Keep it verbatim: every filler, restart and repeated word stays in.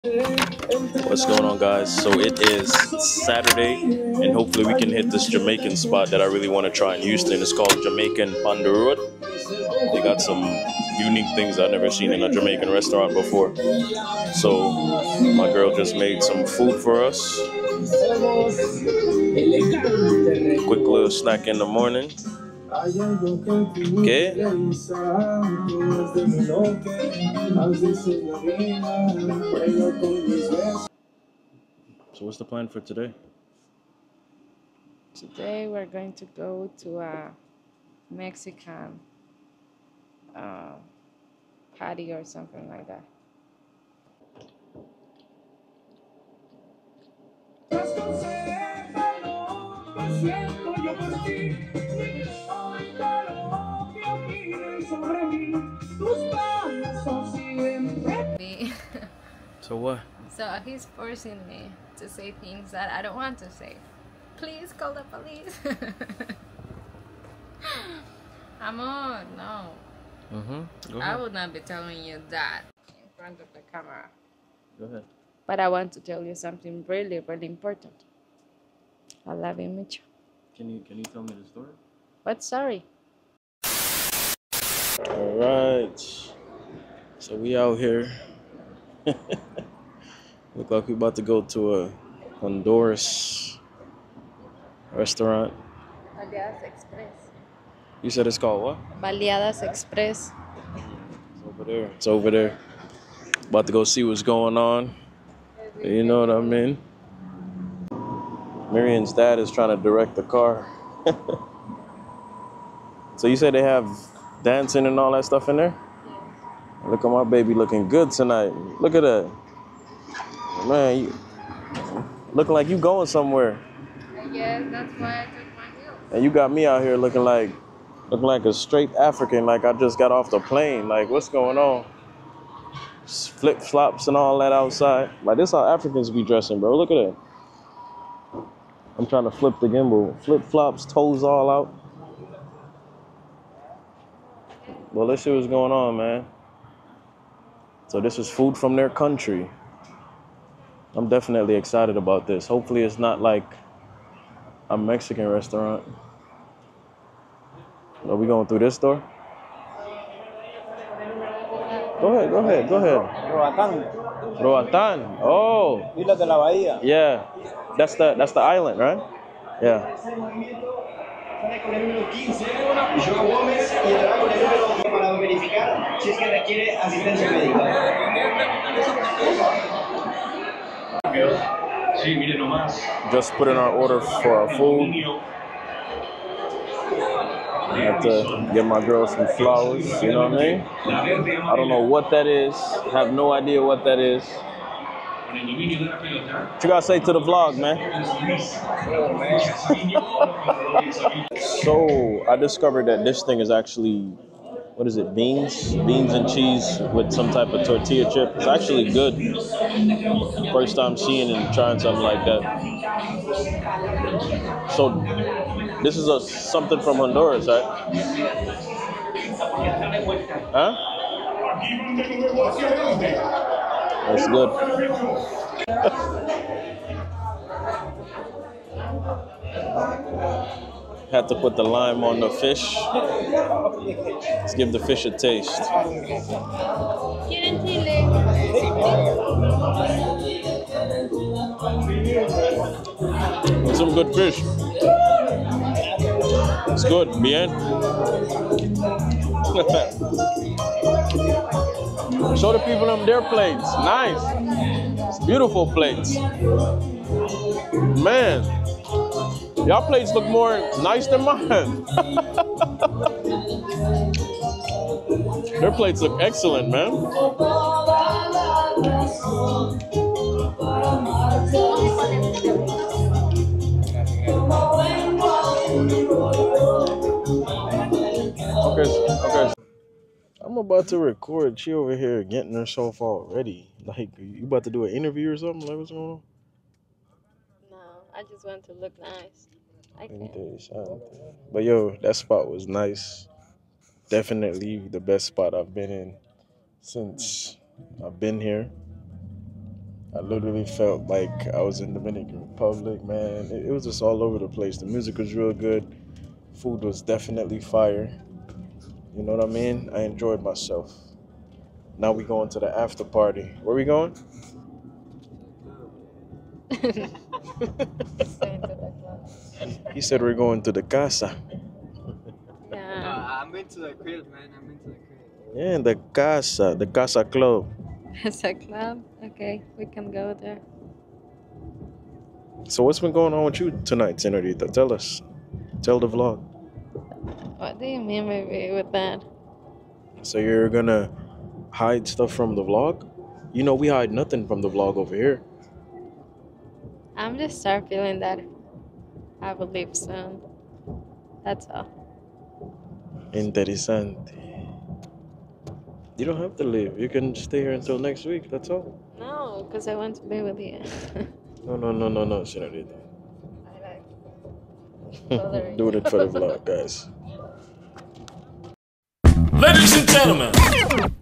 What's going on, guys? So it is Saturday, and hopefully we can hit this Jamaican spot that I really want to try in Houston. It's called Jamaican Ponderood. They got some unique things I've never seen in a Jamaican restaurant before. So my girl just made some food for us. Quick little snack in the morning. Okay. So what's the plan for today? Today we're going to go to a Mexican uh, party or something like that. So what? So he's forcing me to say things that I don't want to say. Please call the police. Amor, no. Mm-hmm. I would not be telling you that in front of the camera. Go ahead. But I want to tell you something really, really important. I love you, Mitchell. Can you can you tell me the story? But sorry. All right. So we out here. Look like we about to go to a Honduras restaurant. Baleadas Express. You said it's called what? Baleadas Express. It's over there. It's over there. About to go see what's going on. You know what I mean? Miriam's dad is trying to direct the car. So you said they have dancing and all that stuff in there? Look at my baby looking good tonight. Look at that. Man, you looking like you going somewhere. Yes, that's why I took my heels. And you got me out here looking like looking like a straight African, like I just got off the plane. Like, what's going on? Flip flops and all that outside. Like, this how Africans be dressing, bro. Look at that. I'm trying to flip the gimbal. Flip flops, toes all out. Well, let's see what's going on, man. So this is food from their country. I'm definitely excited about this. Hopefully it's not like a Mexican restaurant. Are we going through this door? Go ahead, go ahead, go ahead. Roatán, Roatan. Oh, Islas de la Bahía. yeah. That's the that's the island, right? Yeah. Just put in our order for our food. I have to get my girl some flowers, you know what I mean? I don't know what that is. I have no idea what that is. What you gotta say to the vlog, man? So I discovered that this thing is actually, what is it, beans? Beans and cheese with some type of tortilla chip. It's actually good. First time seeing and trying something like that. So this is a something from Honduras, right? Huh? That's good. Had to put the lime on the fish. Let's give the fish a taste. It's some good fish. It's good, bien. Show the people them their plates. Nice. It's beautiful plates. Man, y'all plates look more nice than mine. Their plates look excellent, man. Okay, okay. I'm about to record. She over here getting herself all ready. Like, you about to do an interview or something? Like, what's going on? No, I just want to look nice. I can't. But yo, that spot was nice. Definitely the best spot I've been in since I've been here. I literally felt like I was in Dominican Republic, man. It, it was just all over the place. The music was real good. Food was definitely fire. You know what I mean? I enjoyed myself. Now we going to the after party. Where we going? Going to the club. He said we're going to the casa. Yeah. I'm into the crib, man. I'm into the crib. Yeah, the casa, the casa club. It's a club? Okay, we can go there. So what's been going on with you tonight, Senorita? Tell us. Tell the vlog. What do you mean, baby, with that? So you're gonna hide stuff from the vlog? You know we hide nothing from the vlog over here. I'm just start feeling that I will leave soon. That's all. Interesante. You don't have to leave. You can stay here until next week. That's all. No, because I want to be with you. No, no, no, no, no, Senorita. I like bothering Doing it for the you. vlog, guys. Ladies and gentlemen,